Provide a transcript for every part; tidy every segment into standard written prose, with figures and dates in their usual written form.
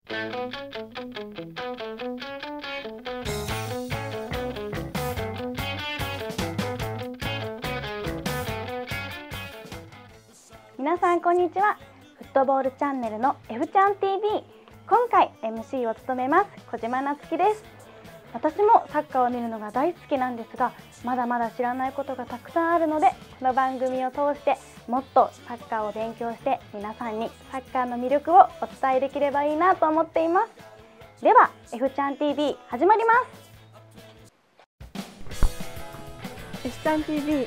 皆さんこんにちは。フットボールチャンネルの F ちゃん TV、 今回 MC を務めます小島なつきです。私もサッカーを見るのが大好きなんですが、まだまだ知らないことがたくさんあるので、この番組を通してもっとサッカーを勉強して皆さんにサッカーの魅力をお伝えできればいいなと思っています。では F ちゃん TV 始まります。 F ちゃん TV、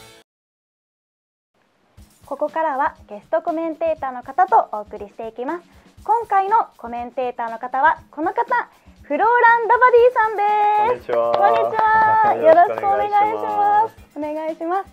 ここからはゲストコメンテーターの方とお送りしていきます。今回のコメンテーターの方はこの方、フローラン・ダバディさんです。 こんにちは。 こんにちは。よろしくお願いします。お願いします。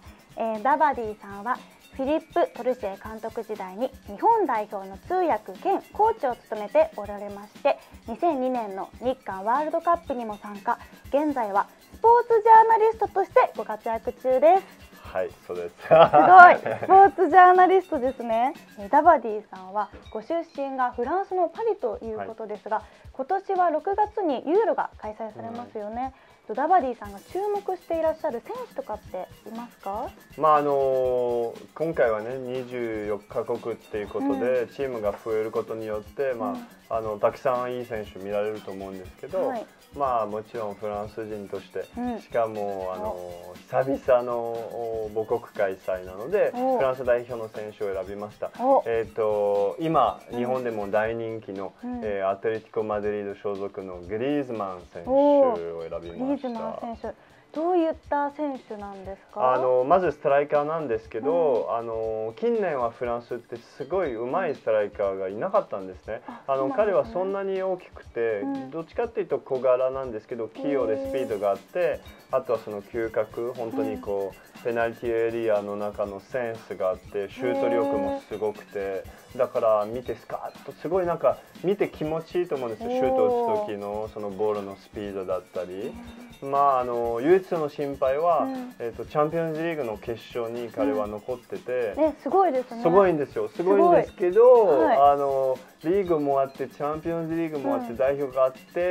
ダバディさんはフィリップ・トルシェ監督時代に日本代表の通訳兼コーチを務めておられまして、2002年の日韓ワールドカップにも参加。現在はスポーツジャーナリストとしてご活躍中です。 はい、そうです。すごい、スポーツジャーナリストですね。ダバディさんはご出身がフランスのパリということですが、今年は6月にユーロが開催されますよね。ダバディさんが注目していらっしゃる選手とかっていますか？ 今回はね、24カ国っていうことで、チームが増えることによって、たくさんいい選手見られると思うんですけど、もちろんフランス人として、しかも久々の母国開催なので、フランス代表の選手を選びました。今日本でも大人気の、アトレティコ・マドリード所属のグリーズマン選手を選びました。 どういった選手なんですか？ まずストライカーなんですけど、近年はフランスってすごい上手いストライカーがいなかったんですね。彼はそんなに大きくて、どっちかっていうと小柄なんですけど、器用でスピードがあって、あとはその嗅覚、本当にこうペナルティーエリアの中のセンスがあって、シュート力もすごくて、だから見てスカッとすごいなんか見て気持ちいいと思うんですよ。シュートを打つ時のそのボールのスピードだったり。唯一の心配は、チャンピオンズリーグの決勝に彼は残ってて、 すごいですね。 すごいんですよ。すごいんですけど、リーグもあってチャンピオンズリーグもあって代表があって、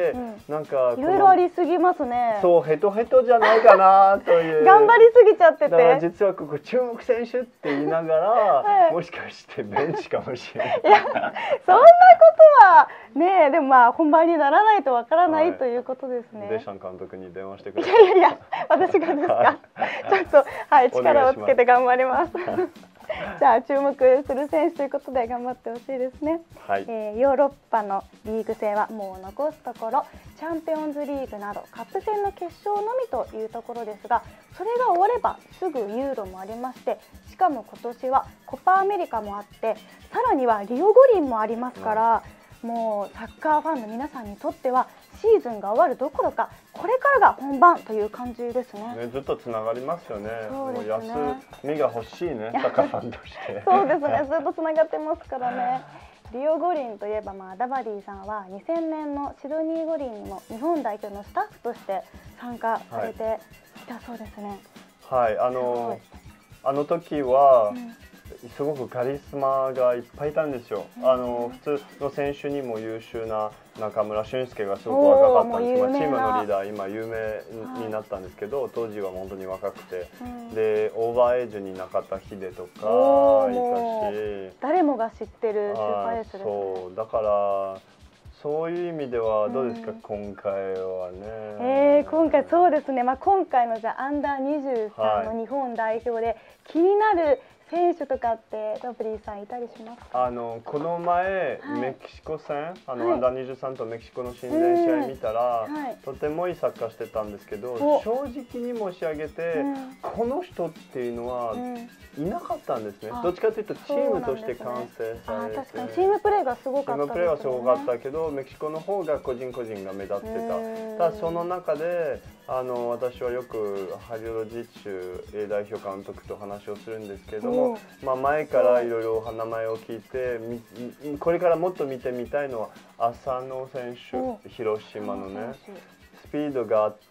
なんかいろいろありすぎますね。 そう、ヘトヘトじゃないかなという頑張りすぎちゃってて、 だから実はここ注目選手って言いながら、もしかしてベンチかもしれない。 いや、そんなことはね、でも本番にならないとわからないということですね。 デシャン監督に電話してください。 いや、私がですか。ちょっと力をつけて頑張ります。じゃあ注目する選手ということで頑張ってほしいですね。ヨーロッパのリーグ戦はもう残すところチャンピオンズリーグなどカップ戦の決勝のみというところですが、それが終わればすぐユーロもありまして、しかも今年はコパアメリカもあって、さらにはリオ五輪もありますから、もうサッカーファンの皆さんにとってはシーズンが終わるどころか、これからが本番という感じですね。 ずっとつながりますよね。もう休みが欲しいね、サッカーファンとして。 そうですね、ずっとつながってますからね。リオ五輪といえば、ダバディさんは2000年のシドニー五輪にも日本代表のスタッフとして参加されていたそうですね。 はい、あの時は、すごくカリスマがいっぱいいたんですよ。普通の選手にも優秀な中村俊輔がすごく若かったんです。チームのリーダー、今有名になったんですけど、当時は本当に若くて、でオーバーエイジに中田秀とかいたし、 誰もが知ってるスーパーエースですね。 そうだからそういう意味ではどうですか、今回はね。 今回そうですね、今回のアンダー23の日本代表で気になる選手とかってダブリーさんいたりしますか？ この前、メキシコ戦、アンダー23とメキシコの親善試合見たら、とてもいいサッカーしてたんですけど、正直に申し上げて、この人っていうのはいなかったんですね。どっちかというとチームとして完成されて、 確かにチームプレーがすごかったですね。 チームプレーはすごかったけど、メキシコの方が個人個人が目立ってた。ただその中で私はよくハリオロジッチュ A 代表監督と話をするんですけども、前からいろいろ名前を聞いて、これからもっと見てみたいのは浅野選手、広島のね、スピードがあって、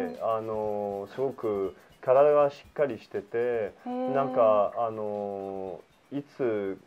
すごく体がしっかりしてて、なんかいつ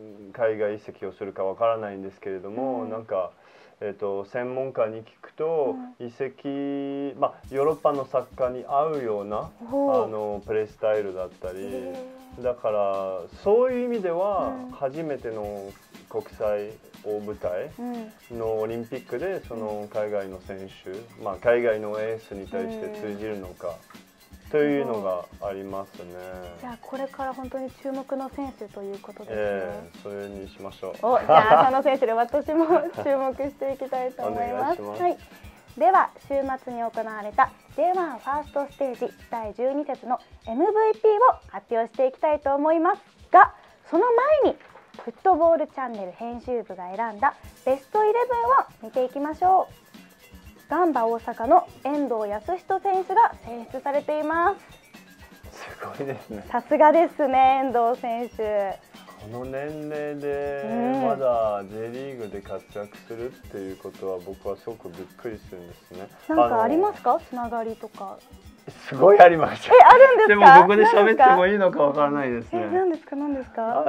海外移籍をするかわからないんですけれども、なんか専門家に聞くと、移籍、ヨーロッパのサッカーに合うようなプレースタイルだったり、だからそういう意味では初めての国際大舞台のオリンピックでその海外の選手、海外のエースに対して通じるのかというのがありますね。 じゃあこれから本当に注目の選手ということですね。 それにしましょう。 じゃあその選手で私も注目していきたいと思います。はい。では週末に行われた J1 ファーストステージ第12節の MVP を発表していきたいと思いますが、その前にフットボールチャンネル編集部が選んだベスト11を見ていきましょう。ガンバ大阪の遠藤保仁選手が選出されています。 すごいですね。 さすがですね、遠藤選手。 この年齢でまだ J リーグで活躍するっていうことは僕はすごくびっくりするんですね。 なんかありますか、つながりとか。 すごいありました。 あるんですか。 でもここで喋ってもいいのかわからないですね。 何ですか、何ですか。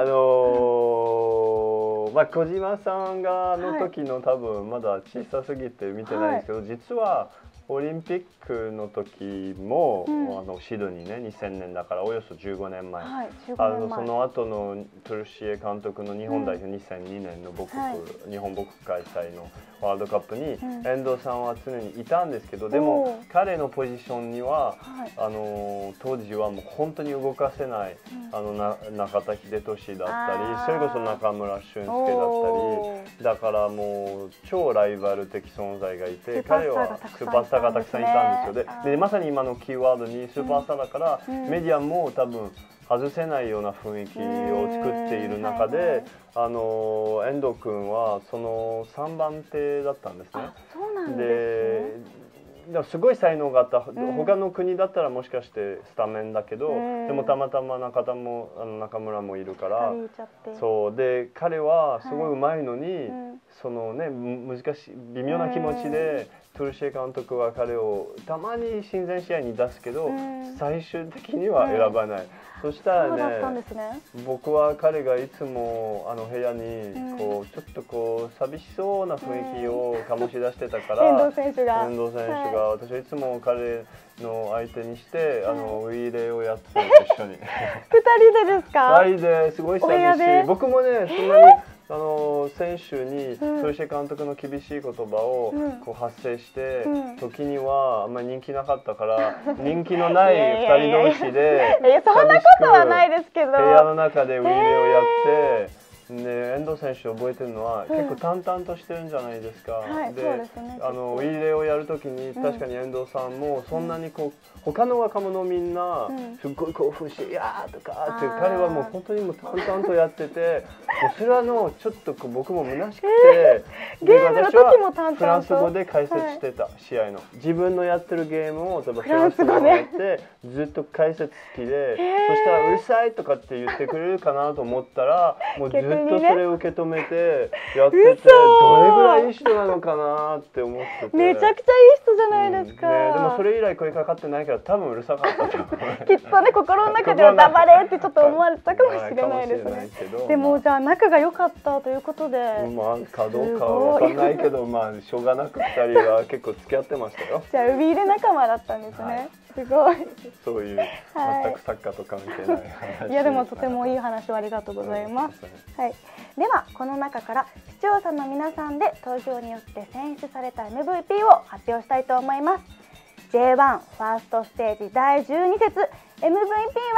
小島さんがの時の多分まだ小さすぎて見てないんですけど、実はオリンピックの時も、シドニーね、2000年だからおよそ15年前、その後のトルシエ監督の日本代表、2002年の日本母国開催のワールドカップに遠藤さんは常にいたんですけど、でも彼のポジションには、当時はもう本当に動かせない、中田英寿だったり、それこそ中村俊輔だったり、だからもう超ライバル的存在がいて、彼はスーパースターがたくさんいたんですよ。でまさに今のキーワードにスーパースターだから、メディアも多分外せないような雰囲気を作っている中で、遠藤君はその3番手だったんですね。 そうなんですね。 すごい才能があった。他の国だったらもしかしてスタメンだけど、でもたまたま中田も中村もいるから、そうで彼はすごい上手いのに、そのね、難しい微妙な気持ちでトルシエ監督は彼をたまに親善試合に出すけど、最終的には選ばない。そしたらね、僕は彼がいつも部屋にこうちょっとこう寂しそうな雰囲気を醸し出してたから、 遠藤選手が私はいつも彼の相手にしてウイイレをやってたのと一緒に。2 人でですか？2 人ですごい寂しい。僕もね、そんなに選手にトルシエ監督の厳しい言葉をこう発声して、時にはあんまり人気なかったから人気のない2人同士でそんなことはないですけど、 部屋の中でウイイレをやって。遠藤選手覚えてるのは、結構淡々としてるんじゃないですか。で、ウイイレをやるときに確かに遠藤さんもそんなにこう他の若者みんなすっごい興奮して「いやー」とかって彼はもう本当にもう淡々とやってて、もうそれはちょっと僕も虚しくて、 ゲームの時も淡々とフランス語で解説してた、試合の自分のやってるゲームをフランス語でやってずっと解説好きで、そしたら「うるさい」とかって言ってくれるかなと思ったら、もうずっとそれを受け止めてやってて、どれぐらいいい人なのかなって思ってて、 めちゃくちゃいい人じゃないですか。 でもそれ以来声かかってないから多分うるさかったと思う。 きっとね、心の中では黙れってちょっと思われたかもしれないですね。でもじゃあ仲が良かったということで、 かどうかは分かんないけど、しょうがなく2人は結構付き合ってましたよ。 じゃあウイイレ仲間だったんですね。すごい。 そういう全くサッカーと関係ない話。 いやでもとてもいい話をありがとうございます。はい。ではこの中から視聴者の皆さんで投票によって選出された MVP を発表したいと思います。J1 ファーストステージ第12節 MVP は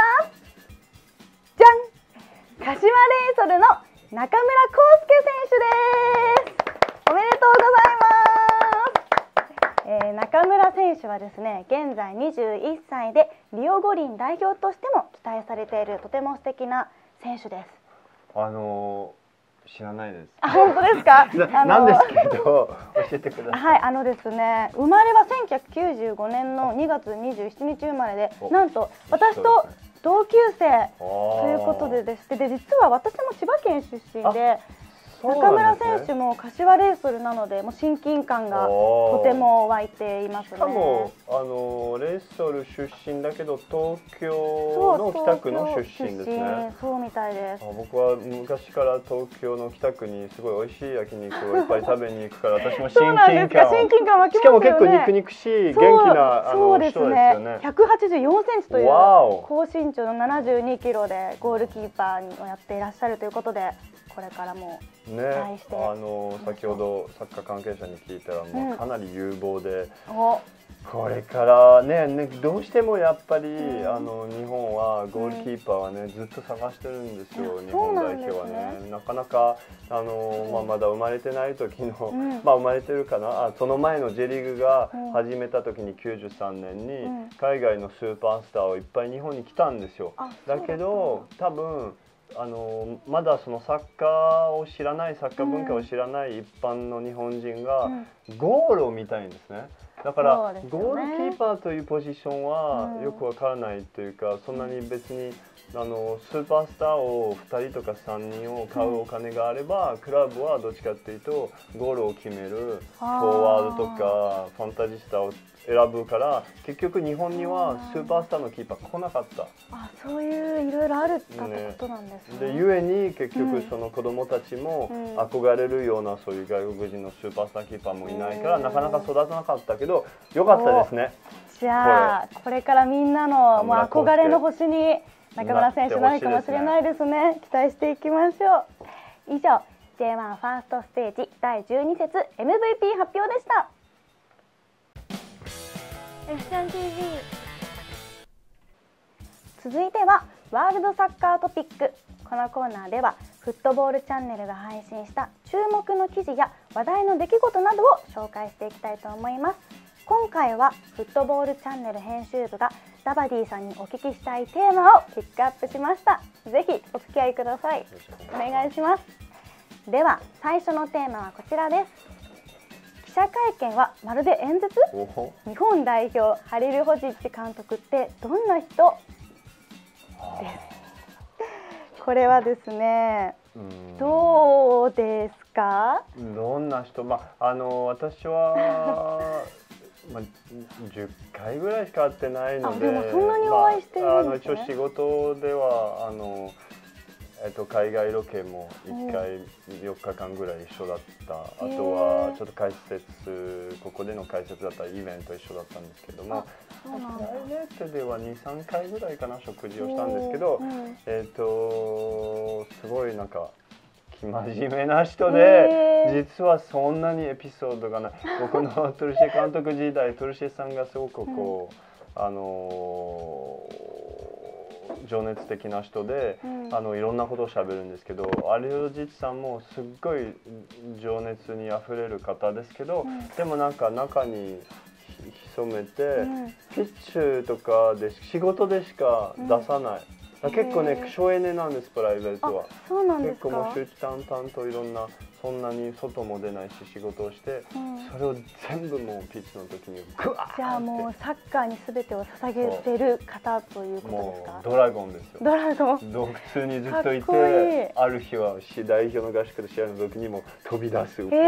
じゃん、柏レイソルの中村康介選手です。おめでとうございます。中村選手はですね、現在21歳でリオ五輪代表としても期待されているとても素敵な選手です。 知らないです。 本当ですか？ なんですけど教えてください。 はい、ですね、生まれは1995年の2月27日生まれで、なんと私と同級生ということででして、実は私も千葉県出身で、 中村選手も柏レイソルなので、もう親近感がとても湧いていますね。 しかもレイソル出身だけど東京の北区の出身ですね。 そうみたいです。 僕は昔から東京の北区にすごい美味しい焼肉をいっぱい食べに行くから私も親近感を。しかも結構肉々しい元気な人ですよね。 184センチという高身長の72キロでゴールキーパーをやっていらっしゃるということで、これからも期待して、 先ほどサッカー関係者に聞いたら、もうかなり有望で、これからね、どうしてもやっぱり、日本はゴールキーパーはねずっと探してるんですよ、日本代表はね。なかなかまだ生まれてない時の、生まれてるかな、その前の J リーグが始めた時に93年に海外のスーパースターをいっぱい日本に来たんですよ。だけど多分まだそのサッカーを知らない、サッカー文化を知らない一般の日本人がゴールを見たいんですね。だからゴールキーパーというポジションはよくわからないというか、そんなに別にスーパースターを2人とか3人を買うお金があれば、クラブはどっちかっていうとゴールを決めるフォワードとかファンタジスタを選ぶから、結局日本にはスーパースターのキーパー来なかった。 そういういろいろあるってことなんですね。 でゆえに結局その子供たちも憧れるようなそういう外国人のスーパースターキーパーもいないから、なかなか育たなかったけど、よかったですね。 じゃあこれからみんなのもう憧れの星に中村選手なるかもしれないですね。期待していきましょう。以上 J1 ファーストステージ第12節 MVP 発表でした。F3TV 続いてはワールドサッカートピック。このコーナーではフットボールチャンネルが配信した注目の記事や話題の出来事などを紹介していきたいと思います。今回はフットボールチャンネル編集部がダバディさんにお聞きしたいテーマをピックアップしました。ぜひお付き合いください。お願いします。では最初のテーマはこちらです。記者会見はまるで演説？日本代表ハリル・ホジッチ監督ってどんな人？です。これはですね、どうですか？ どんな人？私は10回ぐらいしか会ってないので、 でもそんなにお会いしてるんですね。 一応仕事では海外ロケも1回4日間ぐらい一緒だった。あとはちょっと解説、ここでの解説だったイベント一緒だったんですけども、プライベートでは 2,3 回ぐらいかな食事をしたんですけど、すごいなんか真面目な人で、実はそんなにエピソードがない。僕のトルシエ監督時代、トルシエさんがすごくこう、情熱的な人で、いろんなことをしゃべるんですけど、アリオジッチさんもすっごい情熱にあふれる方ですけど、でもなんか中に潜めて、ピッチュとかで仕事でしか出さない。結構ね、省エネなんです、プライベートは。 そうなんですか。 結構もう周知淡々といろんな、そんなに外も出ないし仕事をして、それを全部もうピッチの時にグワーって。じゃあもうサッカーに全てを捧げてる方ということですか？ もうドラゴンですよ。 ドラゴン。 洞窟にずっといて、ある日は代表の合宿で試合の時にも飛び出す。すごい。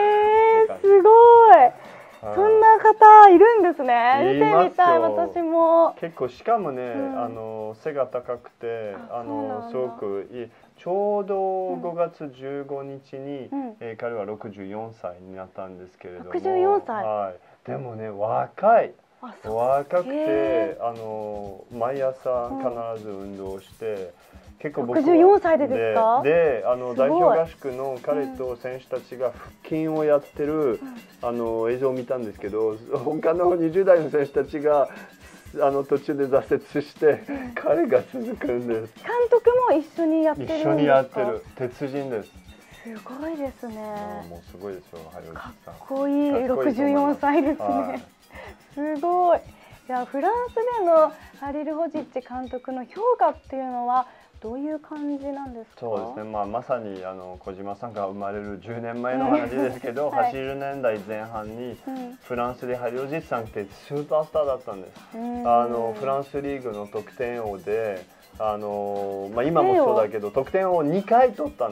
そんな方いるんですね。見てみたい、私も。 結構しかもね、背が高くて、すごくいい。ちょうど5月15日に、彼は64歳になったんですけれども。 64歳。 はい。でもね、若い。若くて、毎朝必ず運動して。結構僕は 64歳でですか？ で、代表合宿の彼と選手たちが腹筋をやってる、映像を見たんですけど、他の20代の選手たちが途中で挫折して彼が続くんです。 監督も一緒にやってるんですか？ 一緒にやってる。鉄人です。 すごいですね。 もうすごいですよ、ハリオジッチさん。 かっこいい64歳ですね。すごい。じゃあフランスでのハリル・ホジッチ監督の評価っていうのはどういう感じなんですか？ そうですね、まさに小島さんが生まれる10年前の話ですけど、80年代前半にフランスでハリオジッチさんってスーパースターだったんです。フランスリーグの得点王で、今もそうだけど得点王2回取ったんです。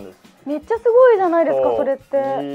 めっちゃすごいじゃないですか、それって。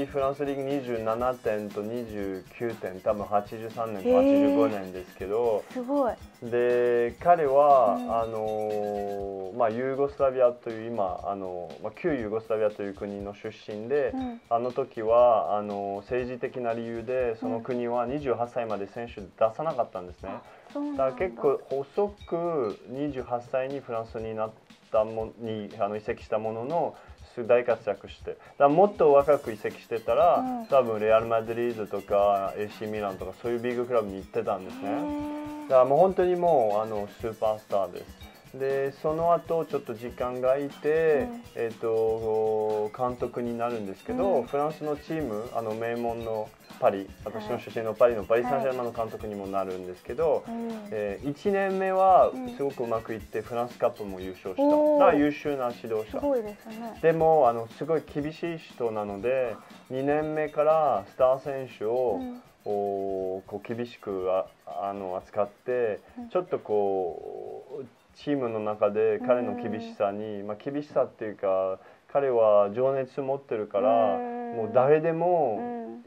フランスリーグ27点と29点、多分83年と85年ですけど、 すごい。 で彼は、ユーゴスラビアという今旧ユーゴスラビアという国の出身で、あの時は政治的な理由でその国は28歳まで選手出さなかったんですね。だから結構遅く28歳にフランスになったに移籍したものの大活躍して、だからもっと若く移籍してたら、多分レアル・マドリードとか AC ミランとかそういうビッグクラブに行ってたんですね。だからもう本当にもうスーパースターです。でその後ちょっと時間が空いて、監督になるんですけど、フランスのチーム名門のパリ、私の出身のパリのパリ・サンジェルマンの監督にもなるんですけど、1年目はすごくうまくいってフランスカップも優勝した。だから優秀な指導者。 すごいですね。 でもすごい厳しい人なので、2年目からスター選手をこう厳しく扱って、ちょっとこうチームの中で彼の厳しさに、厳しさっていうか彼は情熱持ってるから、もう誰でも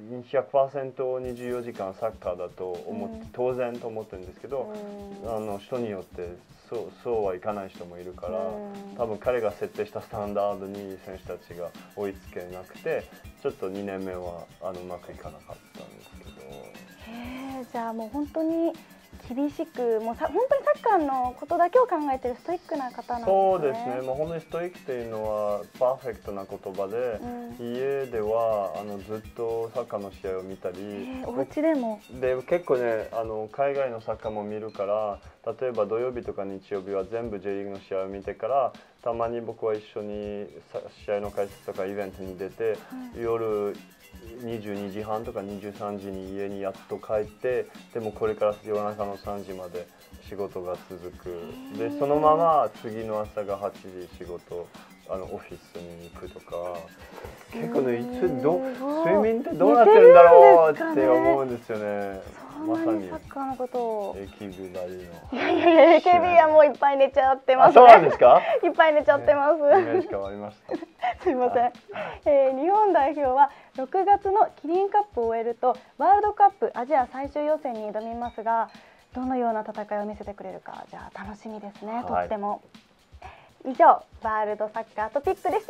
100% 24時間サッカーだと思って当然と思ってるんですけど、人によってそうはいかない人もいるから、多分彼が設定したスタンダードに選手たちが追いつけなくて、ちょっと2年目はうまくいかなかったんですけど。 じゃあもう本当に厳しく、もう本当にサッカーのことだけを考えているストイックな方なんですね。 そうですね。もう本当にストイックというのはパーフェクトな言葉で、家ではずっとサッカーの試合を見たり、 お家でもで結構ね海外のサッカーも見るから、例えば土曜日とか日曜日は全部 J リーグの試合を見てから、たまに僕は一緒に試合の解説とかイベントに出て、夜22時半とか23時に家にやっと帰って、でもこれから夜中の3時まで仕事が続く。でそのまま次の朝が8時仕事オフィスに行くとか、結構ね睡眠ってどうなってるんだろうって思うんですよね。 まさにサッカーのことを。 AKB なりの。 AKB はもういっぱい寝ちゃってますね。 そうなんですか？ いっぱい寝ちゃってます。 イメージ変わりました。 すいません。日本代表は6月のキリンカップを終えるとワールドカップアジア最終予選に挑みますが、どのような戦いを見せてくれるか、じゃあ楽しみですね。とっても。以上、ワールドサッカートピックでした。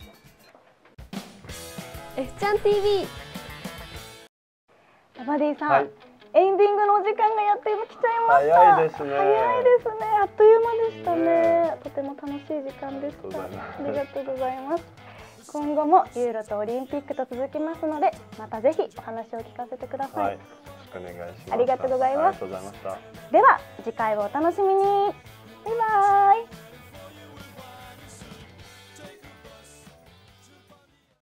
F ちゃん TV。 バディさん、エンディングのお時間がやってきちゃいました。 早いですね。 早いですね。あっという間でしたね。とても楽しい時間でした。ありがとうございます。今後もユーロとオリンピックと続きますので、またぜひお話を聞かせてください。 よろしくお願いします。 ありがとうございます。 ありがとうございました。 では次回をお楽しみに。バイバイ。